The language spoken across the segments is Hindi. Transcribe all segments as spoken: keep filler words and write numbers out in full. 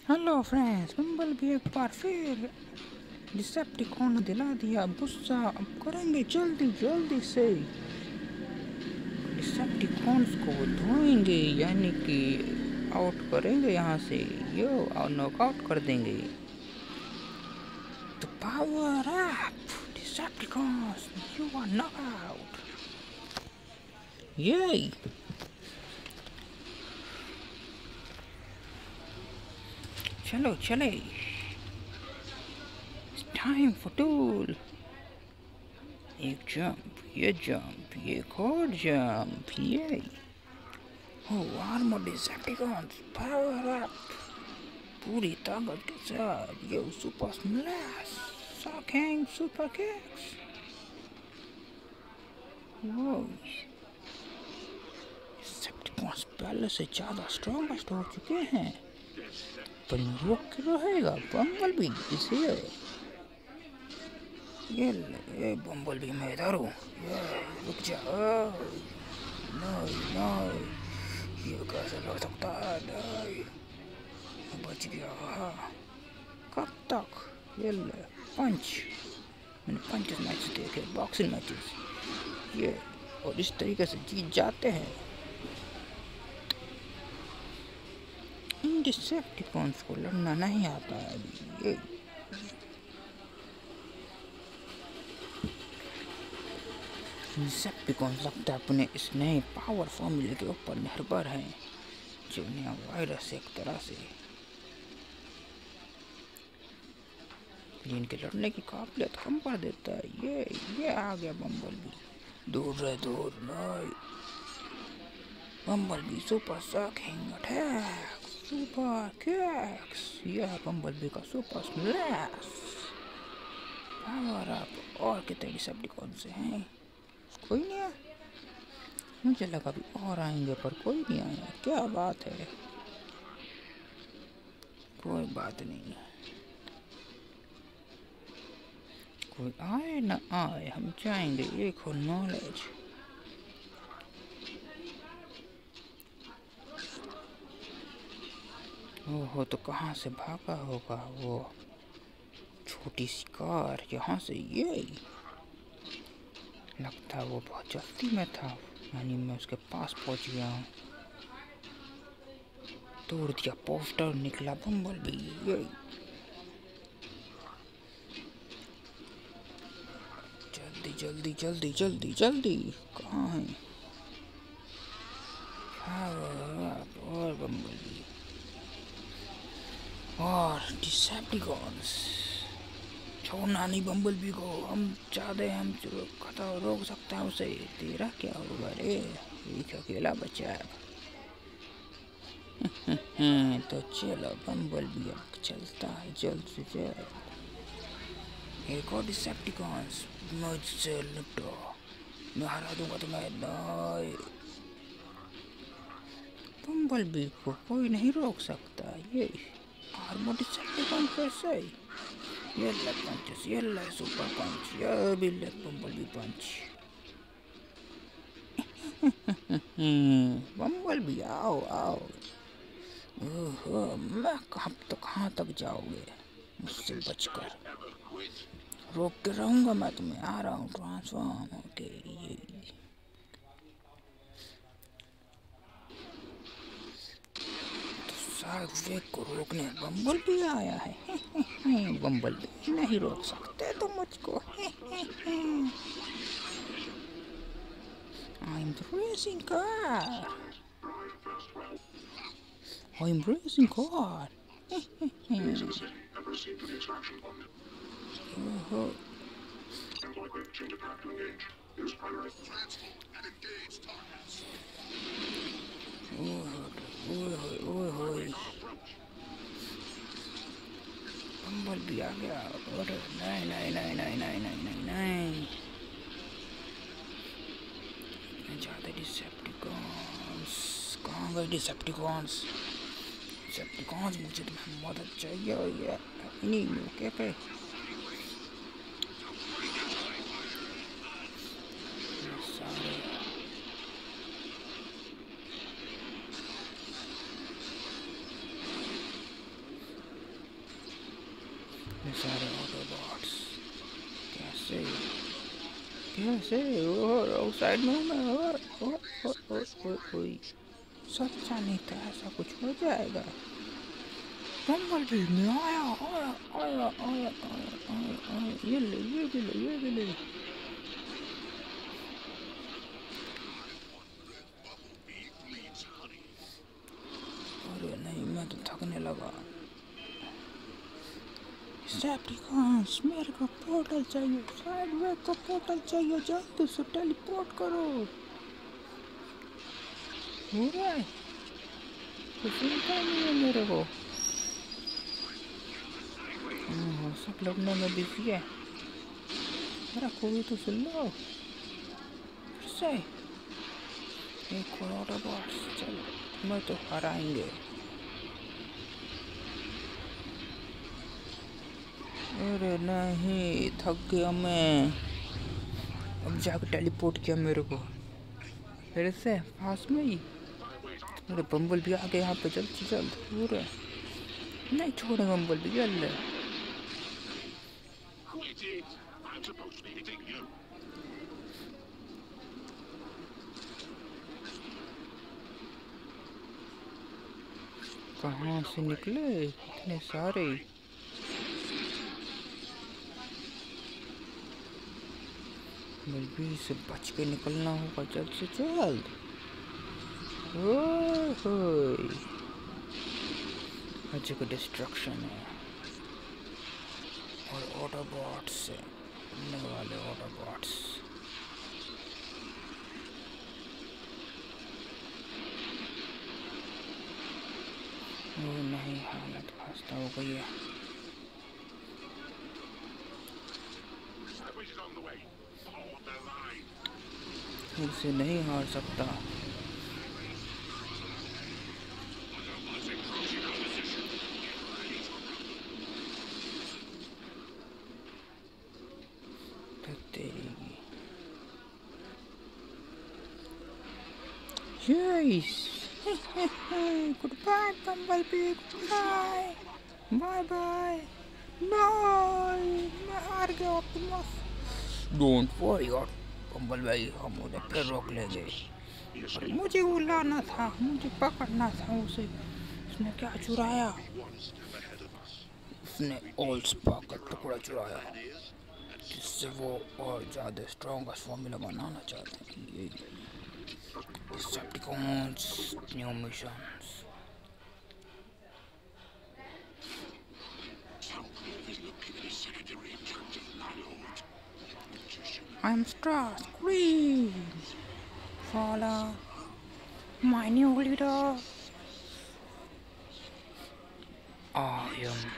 हेलो फ्रेंड्स, बम्बल भी एक बार फिर डिसेप्टिकॉन ने दिला दिया गुस्सा। अब करेंगे जल्दी जल्दी से डिसेप्टिकॉन्स को धोएंगे, यानी कि आउट करेंगे यहाँ से, यो और नॉकआउट कर देंगे। तो power up Decepticons, you are knockout. ये चलो चले, टाइम फॉर टूल। एक जंप, ये जंप, ये एक और जंप, ये हो आर्मर डिसेप्टिकॉन्स पावर अप पूरी ताकत के साथ। ये super smash, shocking super kicks. वो डिसेप्टिकॉन्स पहले से ज्यादा स्ट्रॉन्गेस्ट हो चुके हैं, पर रोक के रहेगा बम्बल भी इसे। ये ले बम्बल भी, मैं इधर हूँ, रुक जा। नहीं नहीं, ये कैसे लड़ सकता है? नहीं, बच गया। हाँ, कब तक? ये ले पंच, मैंने पंच मैच देखे, बॉक्सिंग मैचेस, ये और इस तरीके से जीत जाते हैं। इन डिसेप्टिकॉन्स को लड़ना नहीं आता है अभी। ये डिसेप्टिकॉन्स लगता है अपने इस नए पावर फॉर्मूले के ऊपर निर्भर हैं, जो नया वायरस एक तरह से इनके लड़ने की काबिलियत कम कर देता है। ये ये आ गया बम्बल भी, दूर रहे दूर। नहीं, Bumblebee super shocking attack, super kicks. यह बम्बल भी का सुपर स्मैश पावर अप। और कितने डिसेप्टिकॉन से हैं? कोई नहीं आया, मुझे लगा भी और आएंगे, पर कोई नहीं आया। क्या बात है? कोई बात नहीं, कोई आए ना आए, हम चाहेंगे एक हो नॉलेज। ओहो, तो कहाँ से भागा होगा वो छोटी सी कार? यहाँ से। ये लगता है वो बहुत जल्दी में था, यानी मैं उसके पास पहुंच गया हूँ। तोड़ दिया पोस्टर, निकला बम्बल भी। ये जल्दी जल्दी जल्दी जल्दी जल्दी, कहाँ है? और बम्बल भी और डिसेप्टिकॉन्स, छोड़ना नहीं बम्बल भी को। हम चाहते हैं, हम खतरा रोक सकते हैं उसे। तेरा क्या होगा रे, एक अकेला बच्चा है। तो चलो बम्बल भी अब चलता है जल्द से जल्द। एक और डिसेप्टिकॉन्स, मुझसे लुटो, मैं हरा दूंगा तुम्हें। नहीं, बम्बल भी को कोई नहीं रोक सकता। ये आर्मर डिसेप्टिकॉन फिर से, ये ले पंचेस, ये ले सुपर पंच, ये भी ले बम्बल भी पंच। बम्बल भी आओ आओ। ओहो, मैं कहाँ तो कहाँ तक जाओगे मुझसे बचकर? रोक के रहूंगा मैं तुम्हें, आ रहा हूँ ट्रांसफॉर्म होके। ये स्गवेक को रोकने बम्बल भी आया है। बम्बल भी नहीं रोक सकते तुम मुझको। I'm the racing car. I'm racing car. Oh, बम्बल भी आ गया। और नहीं नहीं नहीं नहीं नहीं नहीं नहीं नहीं, ज्यादा डिसेप्टिकॉन्स। कहाँ गए डिसेप्टिकॉन्स? डिसेप्टिकॉन्स, मुझे तुम्हें मदद चाहिए। ये इन्हीं मौके पे सारे इतने सारे ऑटोबॉट्स कैसे कैसे ओ साइड में हूँ मैं। ओ ओ ओ ओ ओ ओ सोचा नहीं था ऐसा कुछ हो जाएगा। बम्बल भी मैं आया आया आया आया आया आया ये ले ये भी ले ये भी ले। अरे नहीं मैं तो थकने लगा। सेप्टिकॉन्स मेरे को पोर्टल चाहिए। स्काईवेक को पोर्टल चाहिए जल्दी से टेलीपोर्ट करो। हो रहा है तो सुनता नहीं है मेरे को। हाँ सब लड़ने में बिजी है। मेरा कोई तो सुन लो फिर से एक और ऑटोबॉट्स। चलो मैं तो हराएंगे। अरे नहीं थक गया मैं। अब जाकर टेलीपोर्ट किया मेरे को फिर से पास में ही। अरे बम्बल भी आ गए यहाँ पे जल्द से जल्द। पूरे नहीं छोड़े बम्बल भी जल्द। कहाँ से निकले इतने सारे। मुझे से बच के निकलना होगा जल्द से जल्द। अच्छे को डिस्ट्रक्शन है और ऑटोबॉट्स से उड़ने वाले ऑटोबॉट्स। वो नहीं हालत खस्ता हो गई है। इसे नहीं हार सकता। Yes. Goodbye, Bumblebee. Goodbye. Bye bye. No, मैं हार गया ऑप्टिमस। Don't worry, बम्बलबी हम उन्हें फिर रोक लेंगे। और मुझे वो लाना था, मुझे पकड़ना था उसे। उसने क्या चुराया? उसने ओल्ड स्पार्क का टुकड़ा चुराया जिससे वो और ज़्यादा स्ट्रॉन्गेस्ट फॉर्मूला बनाना चाहते हैं। ये Decepticons new missions. I'm Starscream. Follow my new leader. I am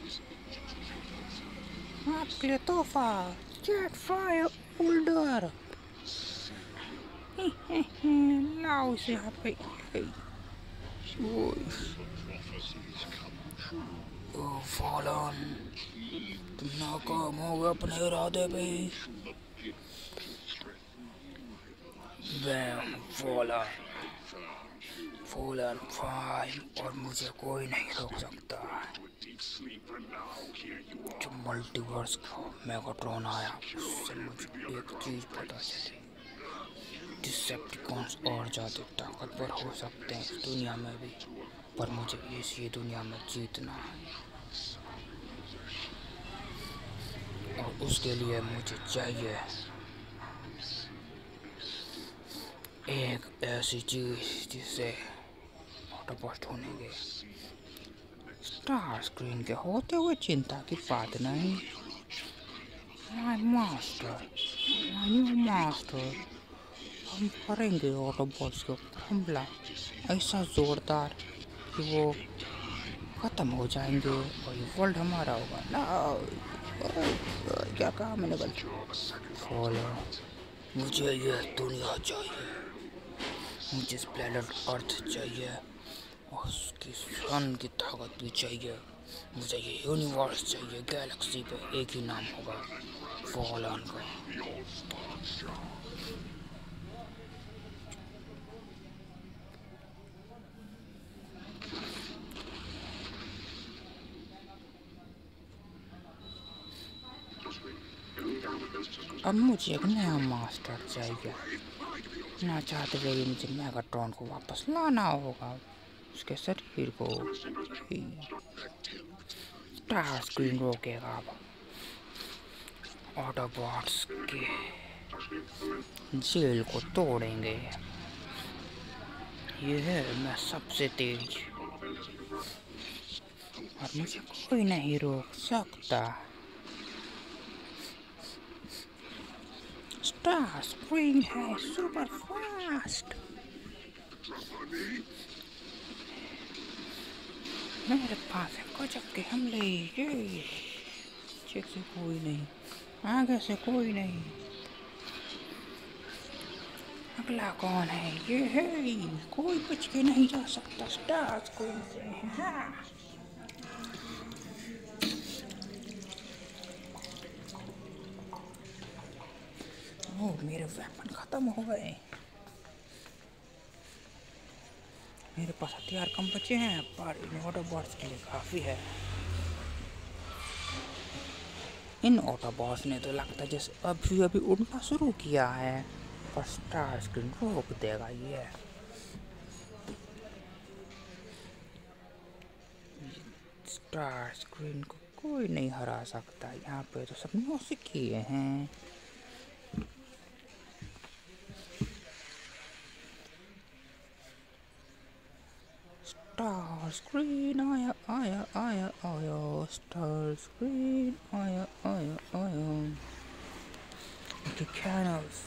आपके लिए तोहफा जेटफायर होल्डर। लाओ इसे यहाँ पे। ओ फॉलन तुम नाकाम हो गए अपने इरादे पे। मैं फॉलन फॉलन फाइव और मुझे कोई नहीं रोक सकता। जो मल्टीवर्स का मेगाट्रॉन आया उससे मुझे एक चीज पता चली। डिसेप्टिकॉन्स और ज़्यादा ताकतवर हो सकते हैं इस दुनिया में भी, पर मुझे इसी दुनिया में जीतना है और उसके लिए मुझे चाहिए एक ऐसी चीज जिससे ऑटोबॉट होने स्टार स्क्रीन के होते हुए चिंता की बात नहीं। My master my new master हम करेंगे ऑटोबॉट्स को हमला ऐसा जोरदार कि वो ख़त्म हो जाएंगे और ये वर्ल्ड हमारा होगा ना। क्या कहा मैंने गलती। फॉलो मुझे ये दुनिया चाहिए, मुझे इस प्लेनेट अर्थ चाहिए और उसकी सन की ताकत भी चाहिए। मुझे ये यूनिवर्स चाहिए। गैलेक्सी पे एक ही नाम होगा फॉलन का। अब मुझे एक नया मास्टर चाहिए। ना चाहते हुए भी मुझे मेगाट्रॉन को वापस लाना होगा, उसके शरीर को। स्टार स्क्रीन रोकेगा अब ऑटोबॉट्स के जेल को तोड़ेंगे। ये है मैं सबसे तेज और मुझे कोई नहीं रोक सकता। स्टार स्क्रीन है सुपर फास्ट। मेरे पास है गजब के हमले। ये पीछे से कोई नहीं, आगे से कोई नहीं। अगला कौन है? ये है, कोई बच के नहीं जा सकता स्टार स्क्रीन से। हाँ। ओह, मेरे वेपन खत्म हो गए। मेरे पास हथियार कम बचे हैं, पर इन ऑटोबॉट्स के लिए काफी है। इन ऑटोबॉट्स ने तो लगता है जैसे अभी अभी उड़ना शुरू किया है, पर स्टार स्क्रीन रोक देगा ये। स्टार स्क्रीन को कोई नहीं हरा सकता। यहाँ पे तो सब म्यूजिक किए हैं। स्टार स्क्रीन आया आया आया आया, स्टार स्क्रीन आया आया आया। इनकी कैनल्स,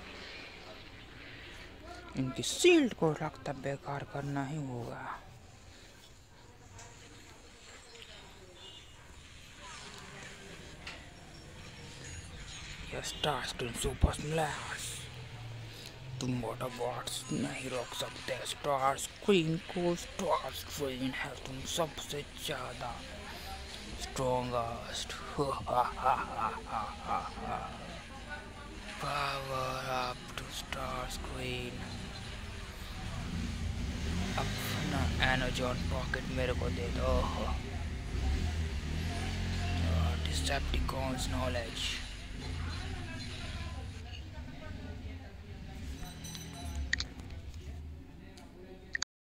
इनकी शील्ड को लगता बेकार करना ही होगा। स्टार स्क्रीन सुपर स्मैश, तुम ऑटोबॉट्स नहीं रोक सकते स्टार स्क्रीन को। स्टार स्क्रीन है तुम सबसे ज्यादा strongest. Power up to Starscream. अपना एनर्जॉन पॉकेट मेरे को दे दो। Decepticons knowledge.